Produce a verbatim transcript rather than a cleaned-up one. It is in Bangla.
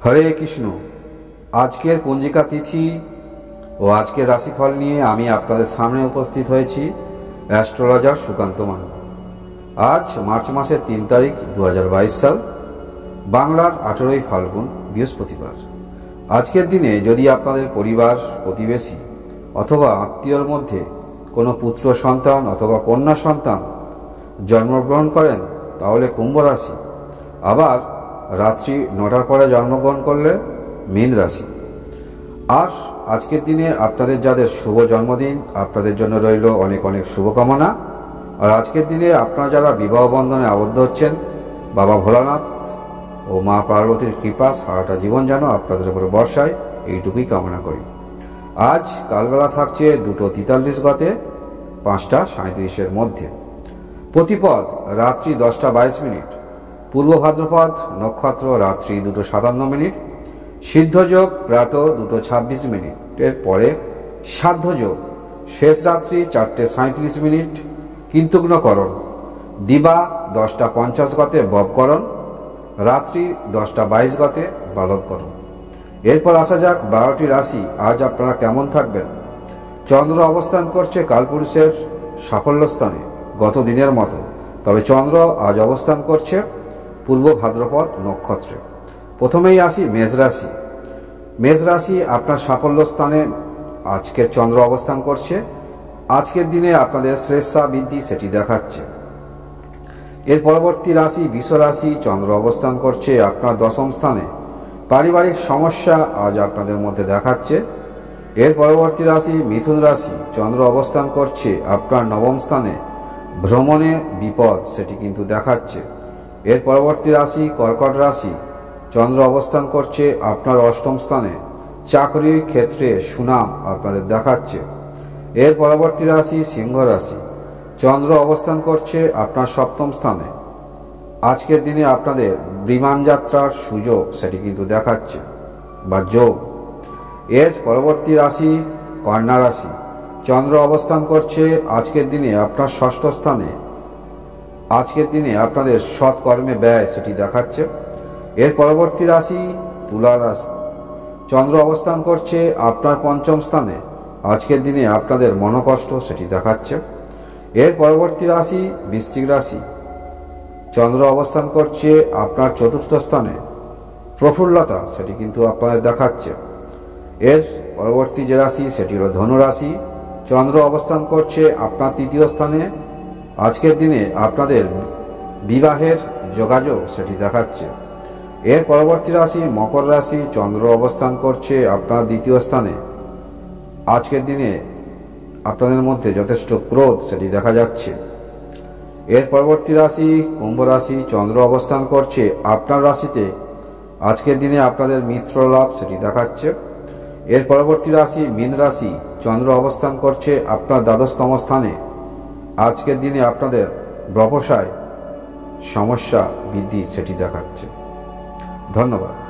হরে কৃষ্ণ। আজকের পঞ্জিকা তিথি ও আজকের রাশিফল নিয়ে আমি আপনাদের সামনে উপস্থিত হয়েছি অ্যাস্ট্রোলজার সুকান্ত মান্না। আজ মার্চ মাসের তিন তারিখ দু হাজার বাইশ সাল, বাংলার আঠেরোই ফাল্গুন, বৃহস্পতিবার। আজকের দিনে যদি আপনাদের পরিবার, প্রতিবেশী অথবা আত্মীয়র মধ্যে কোনো পুত্র সন্তান অথবা কন্যা সন্তান জন্মগ্রহণ করেন তাহলে কুম্ভ রাশি, আবার রাত্রি নটার পরে জন্মগ্রহণ করলে মীন রাশি। আর আজকের দিনে আপনাদের যাদের শুভ জন্মদিন, আপনাদের জন্য রইল অনেক অনেক শুভকামনা। আর আজকের দিনে আপনারা যারা বিবাহ বন্ধনে আবদ্ধ হচ্ছেন, বাবা ভোলানাথ ও মা পার্বতীর কৃপা সারাটা জীবন যেন আপনাদের উপরে বর্ষায়, এইটুকুই কামনা করি। আজ কালবেলা থাকছে দুটো তেতাল্লিশ গতে পাঁচটা সাঁত্রিশের মধ্যে। প্রতিপদ রাত্রি দশটা বাইশ মিনিট, পূর্ব ভাদ্রপদ নক্ষত্র রাত্রি দুটো সাতান্ন মিনিট, সিদ্ধযোগ প্রাত দুটো ছাব্বিশ মিনিটের পরে সাধ্যযোগ শেষ রাত্রি চারটে সাঁত্রিশ মিনিট কিন্তুগ্নকরণ, দিবা দশটা পঞ্চাশ গতে ববকরণ, রাত্রি দশটা বাইশ গতে বালবকরণ। এরপর আসা যাক বারোটি রাশি আজ আপনারা কেমন থাকবেন। চন্দ্র অবস্থান করছে কালপুরুষের সাফল্য স্থানে গত দিনের মতো, তবে চন্দ্র আজ অবস্থান করছে পূর্ব ভাদ্রপদ নক্ষত্রে। প্রথমেই আসি মেষ রাশি। মেষ রাশি আপনার সাফল্য স্থানে আজকের চন্দ্র অবস্থান করছে। আজকের দিনে আপনাদের শ্রেষ্ঠা বৃদ্ধি সেটি দেখাচ্ছে। এর পরবর্তী রাশি বৃষ রাশি, চন্দ্র অবস্থান করছে আপনার দশম স্থানে। পারিবারিক সমস্যা আজ আপনাদের মধ্যে দেখাচ্ছে। এর পরবর্তী রাশি মিথুন রাশি, চন্দ্র অবস্থান করছে আপনার নবম স্থানে। ভ্রমণে বিপদ সেটি কিন্তু দেখাচ্ছে। এর পরবর্তী রাশি কর্কট রাশি, চন্দ্র অবস্থান করছে আপনার অষ্টম স্থানে। চাকরির ক্ষেত্রে সুনাম আপনাদের দেখাচ্ছে। এর পরবর্তী রাশি সিংহ রাশি, চন্দ্র অবস্থান করছে আপনার সপ্তম স্থানে। আজকের দিনে আপনাদের বিমান যাত্রার সুযোগ সেটি কিন্তু দেখাচ্ছে বা যোগ। এর পরবর্তী রাশি কন্যা রাশি, চন্দ্র অবস্থান করছে আজকের দিনে আপনার ষষ্ঠ স্থানে। আজকের দিনে আপনাদের সৎকর্মে ব্যয় সেটি দেখাচ্ছে। এর পরবর্তী রাশি তুলা রাশি, চন্দ্র অবস্থান করছে আপনার পঞ্চম স্থানে। আজকের দিনে আপনাদের মনোকষ্ট সেটি দেখাচ্ছে। এর পরবর্তী রাশি বৃশ্চিক রাশি, চন্দ্র অবস্থান করছে আপনার চতুর্থ স্থানে। প্রফুল্লতা সেটি কিন্তু আপনাদের দেখাচ্ছে। এর পরবর্তী যে রাশি সেটি হল ধনু রাশি, চন্দ্র অবস্থান করছে আপনার তৃতীয় স্থানে। আজকের দিনে আপনাদের বিবাহের যোগাযোগ সেটি দেখাচ্ছে। এর পরবর্তী রাশি মকর রাশি, চন্দ্র অবস্থান করছে আপনার দ্বিতীয় স্থানে। আজকের দিনে আপনাদের মধ্যে যথেষ্ট ক্রোধ সেটি দেখা যাচ্ছে। এর পরবর্তী রাশি কুম্ভ রাশি, চন্দ্র অবস্থান করছে আপনার রাশিতে। আজকের দিনে আপনাদের মিত্র লাভ সেটি দেখাচ্ছে। এর পরবর্তী রাশি মীন রাশি, চন্দ্র অবস্থান করছে আপনার দ্বাদশতম স্থানে। আজকের দিনে আপনাদের ব্যবসায় সমস্যা বৃদ্ধি সেটি দেখাচ্ছে। ধন্যবাদ।